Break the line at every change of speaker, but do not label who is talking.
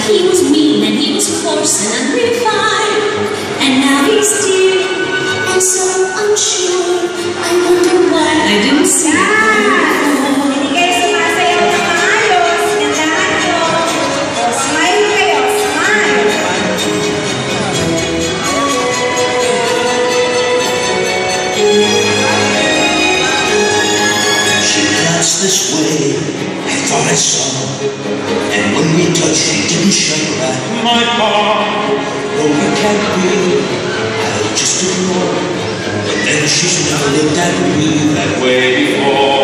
He was mean and he was coarse and unrefined, and now he's dear and so unsure. I wonder why I didn't see him before.
Hindi kayo sumasayaw na maayos. Gandahan nyo. O, smile kayo. Smile.
She glanced this way, I thought I saw, and when we touched, she didn't shut her eye. My heart, no, we can't be. I'll just ignore. But then she's never looked at me that way before.